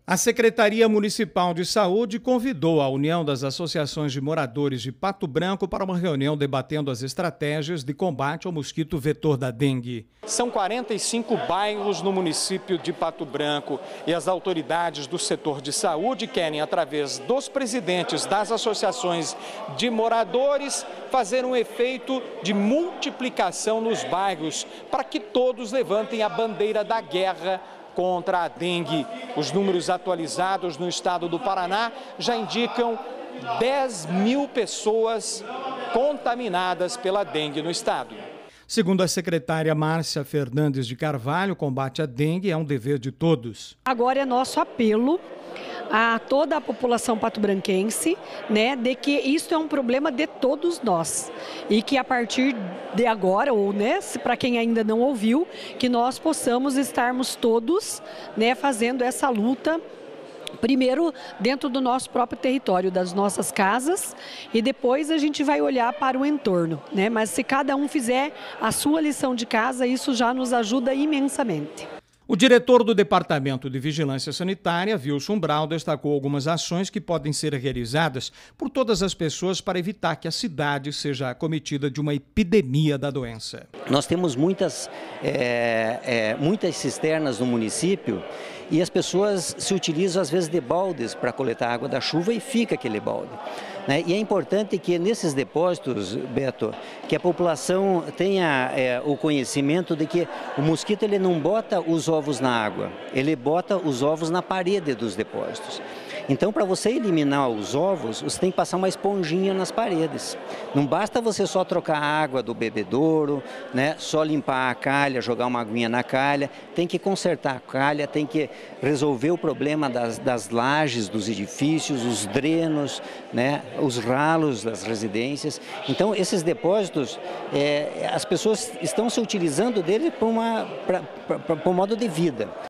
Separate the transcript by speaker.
Speaker 1: A Secretaria Municipal de Saúde convidou a União das Associações de Moradores de Pato Branco para uma reunião debatendo as estratégias de combate ao mosquito vetor da dengue. São 45 bairros no município de Pato Branco e as autoridades do setor de saúde querem, através dos presidentes das associações de moradores, fazer um efeito de multiplicação nos bairros para que todos levantem a bandeira da guerra contra a dengue. Os números atualizados no estado do Paraná já indicam 10 mil pessoas contaminadas pela dengue no estado. Segundo a secretária Márcia Fernandes de Carvalho, o combate à dengue é um dever de todos.
Speaker 2: Agora é nosso apelo a toda a população patobranquense, de que isso é um problema de todos nós e que a partir de agora, ou para quem ainda não ouviu, que nós possamos estarmos todos, fazendo essa luta. Primeiro dentro do nosso próprio território, das nossas casas, e depois a gente vai olhar para o entorno, Mas se cada um fizer a sua lição de casa, isso já nos ajuda imensamente.
Speaker 1: O diretor do Departamento de Vigilância Sanitária, Wilson Brau, destacou algumas ações que podem ser realizadas por todas as pessoas para evitar que a cidade seja acometida de uma epidemia da doença.
Speaker 3: Nós temos muitas cisternas no município e as pessoas se utilizam às vezes de baldes para coletar água da chuva e fica aquele balde. E é importante que nesses depósitos, Beto, que a população tenha o conhecimento de que o mosquito ele não bota os ovos na água, ele bota os ovos na parede dos depósitos. Então, para você eliminar os ovos, você tem que passar uma esponjinha nas paredes. Não basta você só trocar a água do bebedouro, só limpar a calha, jogar uma aguinha na calha. Tem que consertar a calha, tem que resolver o problema das lajes dos edifícios, os drenos, os ralos das residências. Então, esses depósitos, as pessoas estão se utilizando dele por um modo de vida.